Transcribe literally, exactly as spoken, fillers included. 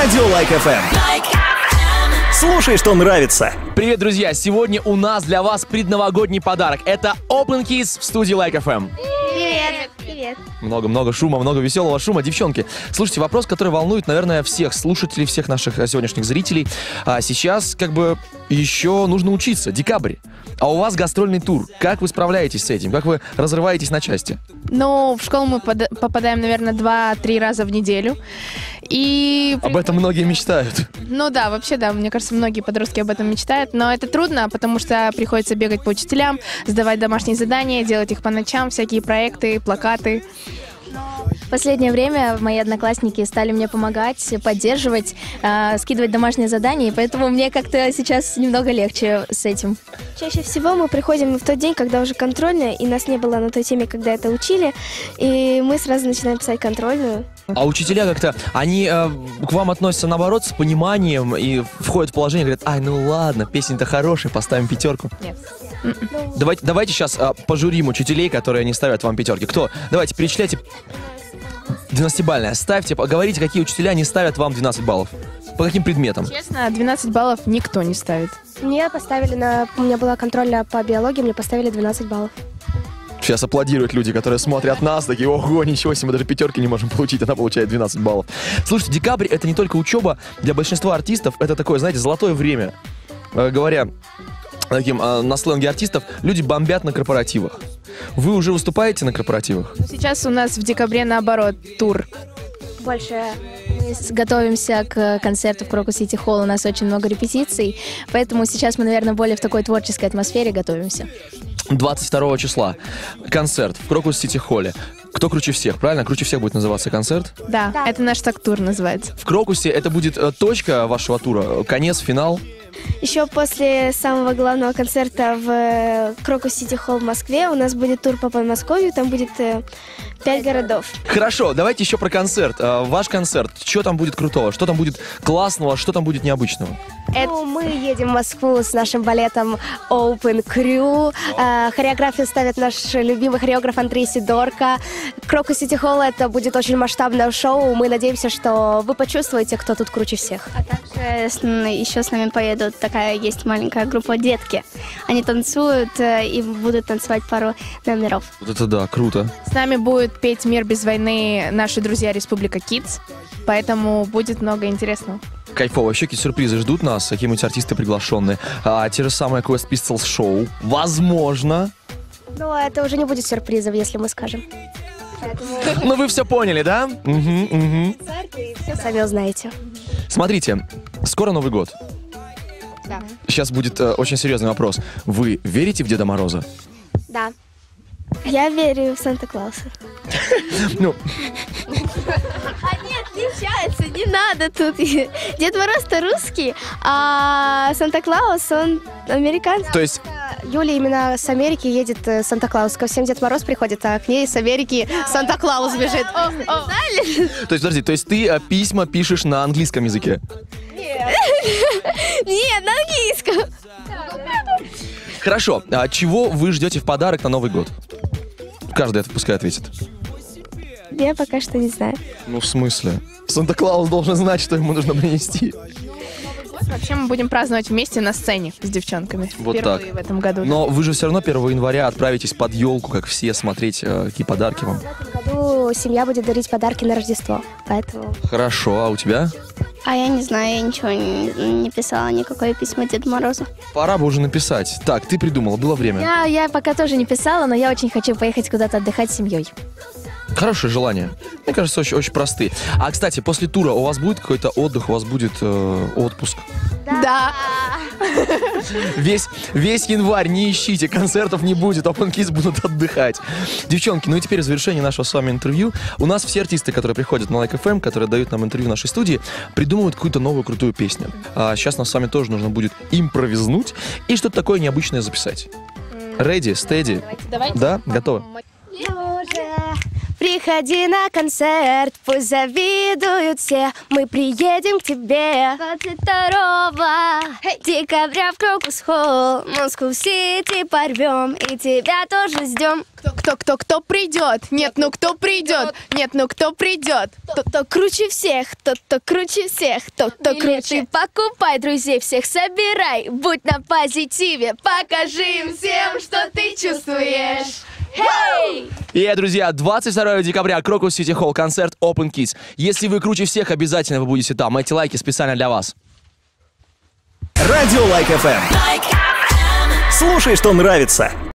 Радио Лайк эф эм. Слушай, что нравится. Привет, друзья! Сегодня у нас для вас предновогодний подарок. Это Open Kiss в студии Лайк эф эм. Привет! Привет! Много-много шума, много веселого шума. Девчонки, слушайте, вопрос, который волнует, наверное, всех слушателей, всех наших сегодняшних зрителей. А сейчас, как бы, еще нужно учиться. Декабрь. А у вас гастрольный тур. Как вы справляетесь с этим? Как вы разрываетесь на части? Ну, в школу мы под- попадаем, наверное, два-три раза в неделю. И... Об этом многие мечтают. Ну да, вообще, да, мне кажется, многие подростки об этом мечтают. Но это трудно, потому что приходится бегать по учителям, сдавать домашние задания, делать их по ночам, всякие проекты, плакаты. В последнее время мои одноклассники стали мне помогать, поддерживать, э, скидывать домашние задания, и поэтому мне как-то сейчас немного легче с этим. Чаще всего мы приходим в тот день, когда уже контрольная, и нас не было на той теме, когда это учили, и мы сразу начинаем писать контрольную. А учителя как-то, они э, к вам относятся, наоборот, с пониманием и входят в положение, говорят, ай, ну ладно, песня-то хорошая, поставим пятерку. Нет. Давайте, давайте сейчас э, пожурим учителей, которые не ставят вам пятерки. Кто? Давайте, перечисляйте. двенадцатибалльная. Ставьте, говорите, какие учителя не ставят вам двенадцать баллов. По каким предметам? Честно, двенадцать баллов никто не ставит. Мне поставили на... У меня была контрольная по биологии, мне поставили двенадцать баллов. Сейчас аплодируют люди, которые смотрят нас, такие, ого, ничего себе, мы даже пятерки не можем получить, она получает двенадцать баллов. Слушайте, декабрь — это не только учеба, для большинства артистов это такое, знаете, золотое время. Э, говоря таким э, на сленге артистов, люди бомбят на корпоративах. Вы уже выступаете на корпоративах? Сейчас у нас в декабре, наоборот, тур. Больше... Мы готовимся к концерту в Крокус Сити Холл, у нас очень много репетиций, поэтому сейчас мы, наверное, более в такой творческой атмосфере готовимся. двадцать второго числа концерт в Крокус Сити Холле. Кто круче всех, правильно? Круче всех будет называться концерт. Да, Да. это наш так-тур называется. В Крокусе это будет э, точка вашего тура, конец, финал. Еще после самого главного концерта в Крокус Сити Холл в Москве у нас будет тур по Подмосковью, там будет э, пять городов. Хорошо, давайте еще про концерт. Э, ваш концерт, что там будет крутого, что там будет классного, что там будет необычного? Ну, мы едем в Москву с нашим балетом Open Crew. Э, хореографию ставит наш любимый хореограф Андрей Сидорко. Крокус Сити Холл — это будет очень масштабное шоу. Мы надеемся, что вы почувствуете, кто тут круче всех. А также с- еще с нами поедут такая есть маленькая группа «Детки». Они танцуют э, и будут танцевать пару номеров. Вот это да, круто. С нами будет петь «Мир без войны» наши друзья Республика Kids, поэтому будет много интересного. Кайфово. Вообще какие сюрпризы ждут нас, какие-нибудь артисты приглашенные. А, те же самые Quest Pistols шоу. Возможно. Но это уже не будет сюрпризов, если мы скажем. Ну вы все поняли, да? Угу, угу. Все сами узнаете. Смотрите, скоро Новый год. Да. Сейчас будет э, очень серьезный вопрос. Вы верите в Деда Мороза? Да. Я верю в Санта-Клауса. Ну, Они отличаются, не надо тут. Дед Мороз-то русский, а Санта-Клаус, он американский. то есть, Юля именно с Америки едет э, Санта-Клаус. Ко всем Дед Мороз приходит, а к ней с Америки Санта-Клаус бежит. то есть, подожди, то есть ты э, письма пишешь на английском языке? Нет, на английском. Хорошо, а чего вы ждете в подарок на Новый год? Каждый это пускай ответит. Я пока что не знаю. Ну, в смысле? Санта-Клаус должен знать, что ему нужно принести. Вообще мы будем праздновать вместе на сцене с девчонками. Вот Впервые так. в этом году. Но вы же все равно первого января отправитесь под елку, как все, смотреть, э, какие подарки вам. В этом году семья будет дарить подарки на Рождество, поэтому... Хорошо, а у тебя? А я не знаю, я ничего не, не писала, никакое письмо Деду Морозу. Пора бы уже написать. Так, ты придумала, было время. Я, я пока тоже не писала, но я очень хочу поехать куда-то отдыхать с семьей. Хорошее желание. Мне кажется, очень, очень простые. А, кстати, после тура у вас будет какой-то отдых, у вас будет э, отпуск? Да. Весь, весь январь не ищите, концертов не будет, Open Kiss будут отдыхать. Девчонки, ну и теперь в завершении нашего с вами интервью. У нас все артисты, которые приходят на Лайк эф эм, которые дают нам интервью в нашей студии, придумывают какую-то новую крутую песню. А сейчас нам с вами тоже нужно будет импровизнуть и что-то такое необычное записать. Ready, steady? Давайте. Да? Готовы? Я уже приходи на концерт, пусть завидуют все, мы приедем к тебе. двадцать второго декабря в Крокус-холл, Москву-Сити порвем, и тебя тоже ждем. Кто, кто, кто, кто придет? Нет, ну кто придет? Нет, ну кто придет? Тот, кто круче всех, тот, кто круче всех, тот, кто круче. Покупай, друзей всех собирай, будь на позитиве, покажи им всем, что ты чувствуешь. Hey! И, друзья, двадцать второго декабря, Крокус Сити Холл, концерт Open Kids. Если вы круче всех, обязательно вы будете там. Эти лайки специально для вас. Радио Лайк эф эм. Слушай, что нравится.